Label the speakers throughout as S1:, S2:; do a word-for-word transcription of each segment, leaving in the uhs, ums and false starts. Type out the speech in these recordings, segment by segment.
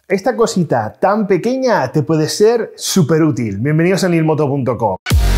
S1: Esta cosita tan pequeña te puede ser súper útil. Bienvenidos a nilmoto punto com.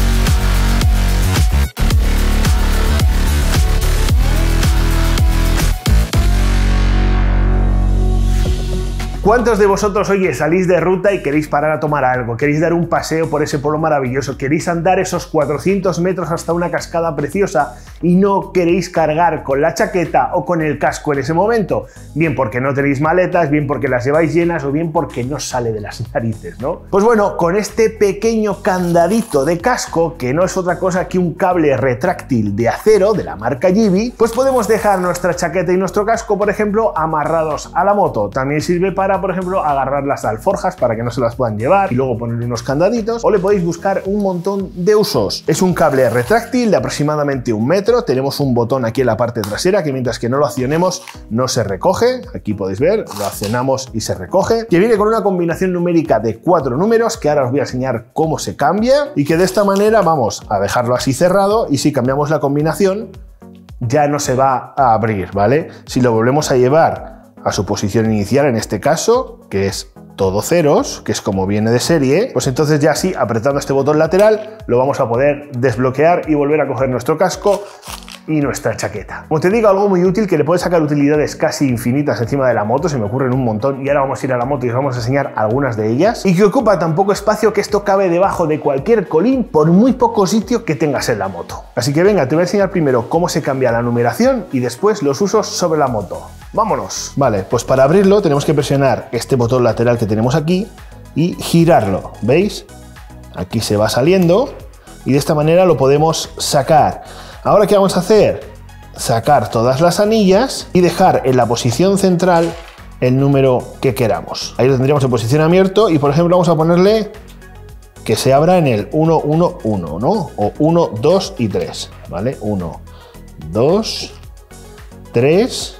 S1: ¿Cuántos de vosotros, oye, salís de ruta y queréis parar a tomar algo? ¿Queréis dar un paseo por ese pueblo maravilloso? ¿Queréis andar esos cuatrocientos metros hasta una cascada preciosa y no queréis cargar con la chaqueta o con el casco en ese momento? Bien porque no tenéis maletas, bien porque las lleváis llenas o bien porque no sale de las narices, ¿no? Pues bueno, con este pequeño candadito de casco, que no es otra cosa que un cable retráctil de acero de la marca Givi, pues podemos dejar nuestra chaqueta y nuestro casco, por ejemplo, amarrados a la moto. También sirve para, por ejemplo, agarrar las alforjas para que no se las puedan llevar y luego poner unos candaditos, o le podéis buscar un montón de usos. Es un cable retráctil de aproximadamente un metro, tenemos un botón aquí en la parte trasera que mientras que no lo accionemos no se recoge, aquí podéis ver, lo accionamos y se recoge, que viene con una combinación numérica de cuatro números que ahora os voy a enseñar cómo se cambia y que de esta manera vamos a dejarlo así cerrado y si cambiamos la combinación ya no se va a abrir, ¿vale? Si lo volvemos a llevar a su posición inicial, en este caso, que es todo ceros, que es como viene de serie, pues entonces ya así, apretando este botón lateral, lo vamos a poder desbloquear y volver a coger nuestro casco y nuestra chaqueta. Como te digo, algo muy útil que le puede sacar utilidades casi infinitas encima de la moto, se me ocurren un montón y ahora vamos a ir a la moto y os vamos a enseñar algunas de ellas, y que ocupa tan poco espacio que esto cabe debajo de cualquier colín por muy poco sitio que tengas en la moto. Así que venga, te voy a enseñar primero cómo se cambia la numeración y después los usos sobre la moto. ¡Vámonos! Vale, pues para abrirlo tenemos que presionar este botón lateral que tenemos aquí y girarlo, ¿veis? Aquí se va saliendo y de esta manera lo podemos sacar. Ahora, ¿qué vamos a hacer? Sacar todas las anillas y dejar en la posición central el número que queramos. Ahí lo tendríamos en posición abierto y, por ejemplo, vamos a ponerle que se abra en el uno, uno, uno, ¿no? O uno, dos y tres, ¿vale? uno, dos, tres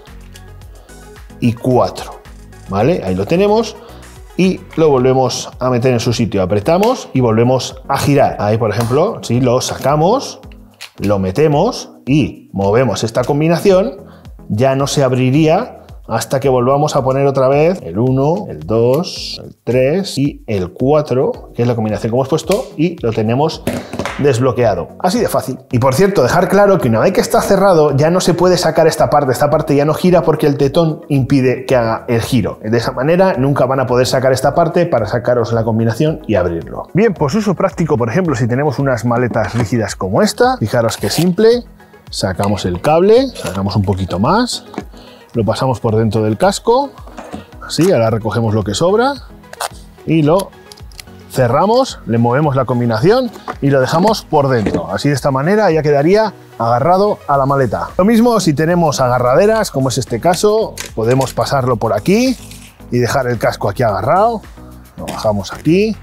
S1: y cuatro, ¿vale? Ahí lo tenemos y lo volvemos a meter en su sitio. Apretamos y volvemos a girar. Ahí, por ejemplo, si lo sacamos, lo metemos y movemos esta combinación, ya no se abriría hasta que volvamos a poner otra vez el uno, el dos, el tres y el cuatro, que es la combinación que hemos puesto, y lo tenemos desbloqueado. Así de fácil. Y por cierto, dejar claro que una vez que está cerrado ya no se puede sacar esta parte. Esta parte ya no gira porque el tetón impide que haga el giro. De esa manera nunca van a poder sacar esta parte para sacaros la combinación y abrirlo. Bien, pues uso práctico, por ejemplo, si tenemos unas maletas rígidas como esta, fijaros que simple, sacamos el cable, sacamos un poquito más, lo pasamos por dentro del casco, así, ahora recogemos lo que sobra y lo cerramos, le movemos la combinación y lo dejamos por dentro. Así de esta manera ya quedaría agarrado a la maleta. Lo mismo si tenemos agarraderas, como es este caso, podemos pasarlo por aquí y dejar el casco aquí agarrado. Lo bajamos aquí,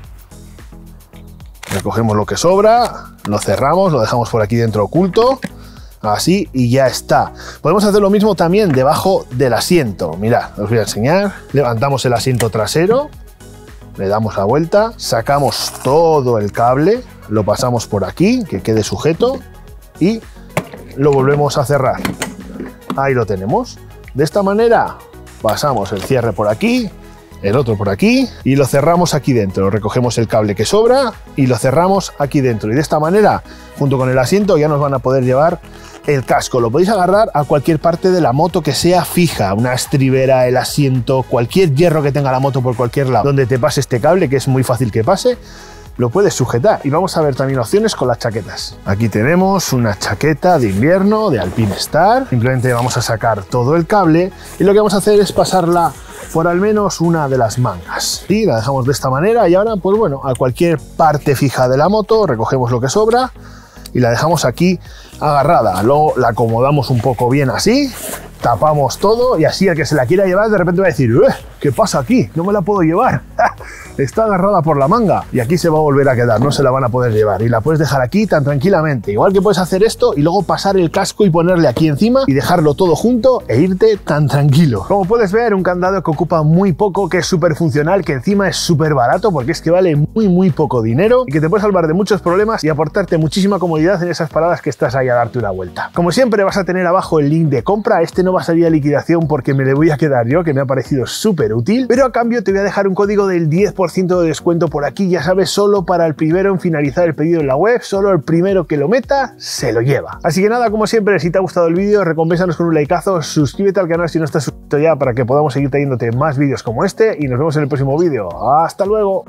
S1: recogemos lo que sobra, lo cerramos, lo dejamos por aquí dentro oculto, así y ya está. Podemos hacer lo mismo también debajo del asiento. Mirad, os voy a enseñar. Levantamos el asiento trasero, le damos la vuelta, sacamos todo el cable, lo pasamos por aquí, que quede sujeto y lo volvemos a cerrar. Ahí lo tenemos. De esta manera pasamos el cierre por aquí, el otro por aquí y lo cerramos aquí dentro. Recogemos el cable que sobra y lo cerramos aquí dentro. Y de esta manera, junto con el asiento, ya nos van a poder llevar el casco. Lo podéis agarrar a cualquier parte de la moto que sea fija, una estribera, el asiento, cualquier hierro que tenga la moto por cualquier lado. Donde te pase este cable, que es muy fácil que pase, lo puedes sujetar. Y vamos a ver también opciones con las chaquetas. Aquí tenemos una chaqueta de invierno de Alpinestar. Simplemente vamos a sacar todo el cable y lo que vamos a hacer es pasarla por al menos una de las mangas. Y la dejamos de esta manera y ahora, pues bueno, a cualquier parte fija de la moto recogemos lo que sobra y la dejamos aquí agarrada. Luego la acomodamos un poco bien así, tapamos todo y así el que se la quiera llevar de repente va a decir, ¿qué pasa aquí? No me la puedo llevar. está agarrada por la manga y aquí se va a volver a quedar, no se la van a poder llevar y la puedes dejar aquí tan tranquilamente. Igual que puedes hacer esto y luego pasar el casco y ponerle aquí encima y dejarlo todo junto e irte tan tranquilo. Como puedes ver, un candado que ocupa muy poco, que es súper funcional, que encima es súper barato porque es que vale muy muy poco dinero y que te puede salvar de muchos problemas y aportarte muchísima comodidad en esas paradas que estás ahí a darte una vuelta. Como siempre vas a tener abajo el link de compra. Este no va a salir a liquidación porque me le voy a quedar yo, que me ha parecido súper útil, pero a cambio te voy a dejar un código del diez por ciento de descuento por aquí, ya sabes, solo para el primero en finalizar el pedido en la web, solo el primero que lo meta se lo lleva. Así que nada, como siempre, si te ha gustado el vídeo, recompensanos con un likeazo, suscríbete al canal si no estás suscrito ya para que podamos seguir trayéndote más vídeos como este y nos vemos en el próximo vídeo. ¡Hasta luego!